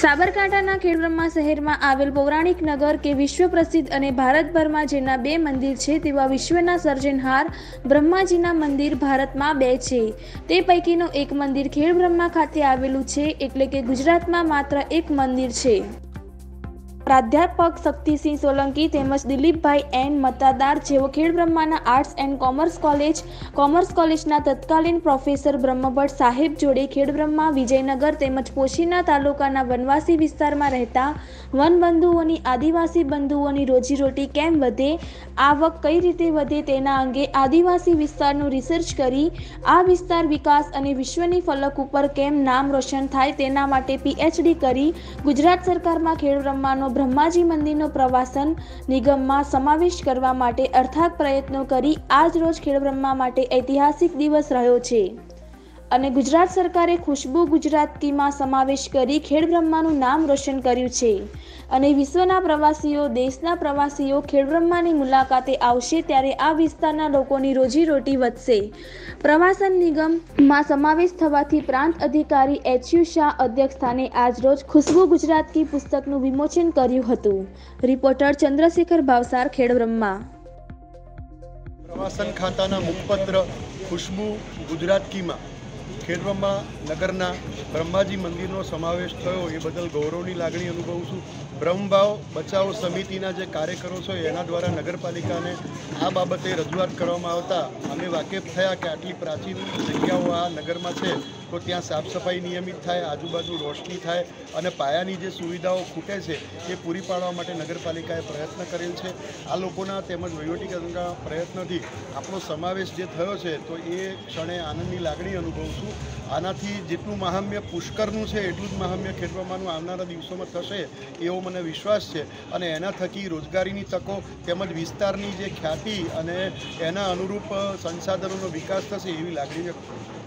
સાબરકાંઠાના ખેડબ્રહ્મા શહેરમાં આવેલ પૌરાણિક નગર કે વિશ્વ પ્રસિદ્ધ અને ભારતભરમાં જેના બે મંદિર છે તેવા વિશ્વના સર્જનહાર બ્રહ્માજીના મંદિર ભારતમાં બે છે। તે પૈકીનું એક મંદિર ખેડબ્રહ્મા ખાતે આવેલું છે, એટલે કે ગુજરાતમાં માત્ર એક મંદિર છે। પ્રાધ્યાપક શક્તિસિંહ સોલંકી તેમજ દિલીપભાઈ એન મતાદાર જેઓ ખેડબ્રહ્માના આર્ટ્સ એન્ડ કોમર્સ કોલેજના તત્કાલીન પ્રોફેસર બ્રહ્મભટ્ટ સાહેબ જોડે ખેડબ્રહ્મા, વિજયનગર તેમજ પોશીના તાલુકાના વનવાસી વિસ્તારમાં રહેતા વનબંધુઓની આદિવાસી બંધુઓની રોજીરોટી કેમ વધે, આવક કઈ રીતે વધે તેના અંગે આદિવાસી વિસ્તારનું રિસર્ચ કરી આ વિસ્તાર વિકાસ અને વિશ્વની ફલક ઉપર કેમ નામ રોશન થાય તેના માટે PhD કરી ગુજરાત સરકારમાં ખેડબ્રહ્માનો બ્રહ્માજી મંદિરનો પ્રવાસન નિગમમાં સમાવેશ કરવા માટે અથાગ પ્રયત્નો કરી આજ રોજ ખેડબ્રહ્મા માટે ઐતિહાસિક દિવસ રહ્યો છે અને ગુજરાત સરકારે ખુશ્બુ ગુજરાતીમાં સમાવેશ કરી ખેડબ્રહ્માનું નામ રોશન કર્યું છે અને વિશ્વના પ્રવાસીઓ, દેશના પ્રવાસીઓ ખેડબ્રહ્માની મુલાકાતે આવશે ત્યારે આ વિસ્તારના લોકોની રોજીરોટી વધશે। પ્રવાસન નિગમમાં સમાવેશ થવાથી પ્રાંત અધિકારી HU શાહ અધ્યક્ષસ્થાને આજરોજ ખુશ્બુ ગુજરાતી પુસ્તકનું વિમોચન કર્યું હતું। રિપોર્ટર ચંદ્રશેખર ભાવસાર, ખેડબ્રહ્મા। પ્રવાસન ખાતાના મુખપત્ર ખુશ્બુ ગુજરાતીમાં ખેડબ્રહ્મા નગરના બ્રહ્માજી મંદિરનો સમાવેશ થયો એ બદલ ગૌરવની લાગણી અનુભવું છું। બ્રહ્મભાવ બચાવ સમિતિના જે કાર્યકરો છે એના દ્વારા નગરપાલિકાને આ બાબતે રજૂઆત કરવામાં આવતા અમે વાકેફ થયા કે આટલી પ્રાચીન જગ્યાઓ આ નગરમાં છે તો ત્યાં સાફ સફાઈ નિયમિત થાય, આજુબાજુ રોશની થાય અને પાયાની જે સુવિધાઓ ખૂટે છે એ પૂરી પાડવા માટે નગરપાલિકાએ પ્રયત્ન કરેલ છે। આ લોકોના તેમજ વહીવટીતંત્રના પ્રયત્નથી આપણો સમાવેશ જે થયો છે તો એ ક્ષણે આનંદની લાગણી અનુભવું છું। આનાથી જેટલું મહામ્ય પુષ્કરનું છે એટલું જ મહામ્ય ખેડબ્રહ્માનું આવનારા દિવસોમાં થશે એવો મને વિશ્વાસ છે અને એના થકી રોજગારીની તકો તેમજ વિસ્તારની જે ખ્યાતિ અને એના અનુરૂપ સંસાધનોનો વિકાસ થશે એવી લાગણી વ્યક્ત કરું છું।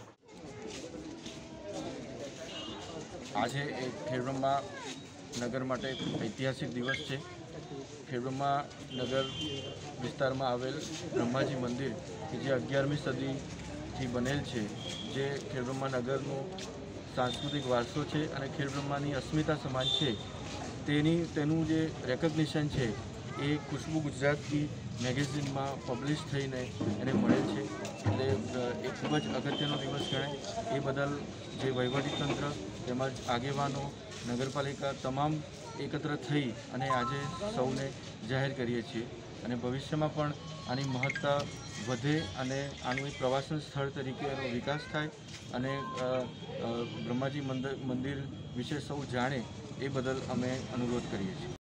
આજે એક ખેડબ્રહ્મા નગર માટે ઐતિહાસિક દિવસ છે। ખેડબ્રહ્મા નગર વિસ્તારમાં આવેલ બ્રહ્માજી મંદિર કે જે 11મી સદીથી બનેલ છે, જે ખેડબ્રહ્મા નગરનો સાંસ્કૃતિક વારસો છે અને ખેડબ્રહ્માની અસ્મિતા સમાન છે, તેનું જે રેકગ્નિશન છે એ ખુશ્બુ ગુજરાતી મેગેઝિનમાં પબ્લિશ થઈને એને મળેલ છે, એટલે એ ખૂબ જ અગત્યનો દિવસ ગણાય। એ બદલ જે વહીવટીતંત્ર તેમજ આગેવાનો, નગરપાલિકા તમામ એકત્ર થઈ અને આજે સૌને જાહેર કરીએ છીએ અને ભવિષ્યમાં પણ આની મહત્તા વધે અને આનું એક પ્રવાસન સ્થળ તરીકે એનો વિકાસ થાય અને બ્રહ્માજી મંદિર વિશે સૌ જાણે એ બદલ અમે અનુરોધ કરીએ છીએ।